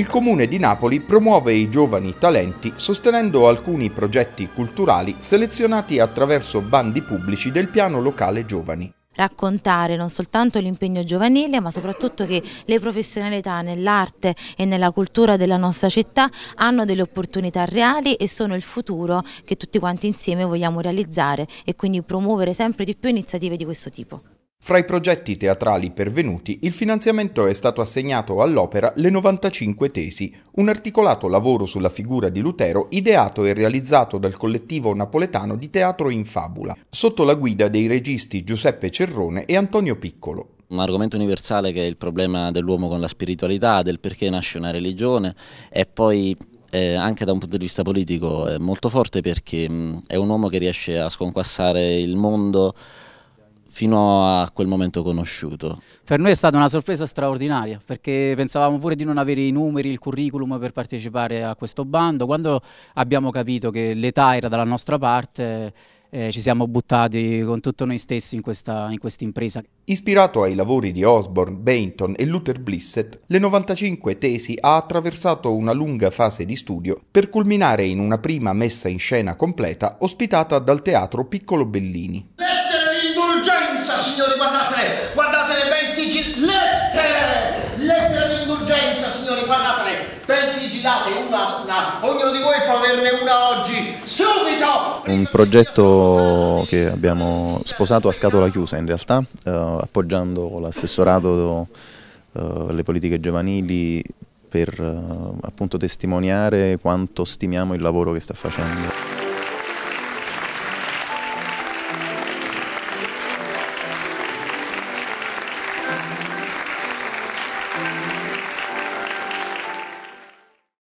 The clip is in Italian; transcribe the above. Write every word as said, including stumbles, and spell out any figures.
Il Comune di Napoli promuove i giovani talenti sostenendo alcuni progetti culturali selezionati attraverso bandi pubblici del Piano Locale Giovani. Raccontare non soltanto l'impegno giovanile, ma soprattutto che le professionalità nell'arte e nella cultura della nostra città hanno delle opportunità reali e sono il futuro che tutti quanti insieme vogliamo realizzare, e quindi promuovere sempre di più iniziative di questo tipo. Fra i progetti teatrali pervenuti, il finanziamento è stato assegnato all'opera Le novantacinque Tesi, un articolato lavoro sulla figura di Lutero ideato e realizzato dal collettivo napoletano di teatro in Fabula, sotto la guida dei registi Giuseppe Cerrone e Antonio Piccolo. Un argomento universale che è il problema dell'uomo con la spiritualità, del perché nasce una religione, e poi eh, anche da un punto di vista politico è molto forte perché mh, è un uomo che riesce a sconquassare il mondo fino a quel momento conosciuto. Per noi è stata una sorpresa straordinaria, perché pensavamo pure di non avere i numeri, il curriculum per partecipare a questo bando. Quando abbiamo capito che l'età era dalla nostra parte, eh, ci siamo buttati con tutto noi stessi in questa in questa impresa. Ispirato ai lavori di Osborne, Bainton e Luther Blissett, Le novantacinque Tesi ha attraversato una lunga fase di studio per culminare in una prima messa in scena completa ospitata dal Teatro Piccolo Bellini. Indulgenza, signori, guardatele, guardatele ben sigillate, lettere, lettere di indulgenza, signori, guardatele, ben sigillate, una, una, ognuno di voi può averne una oggi, subito! Un progetto che abbiamo sposato a scatola chiusa in realtà, eh, appoggiando l'assessorato alle politiche giovanili per eh, appunto testimoniare quanto stimiamo il lavoro che sta facendo.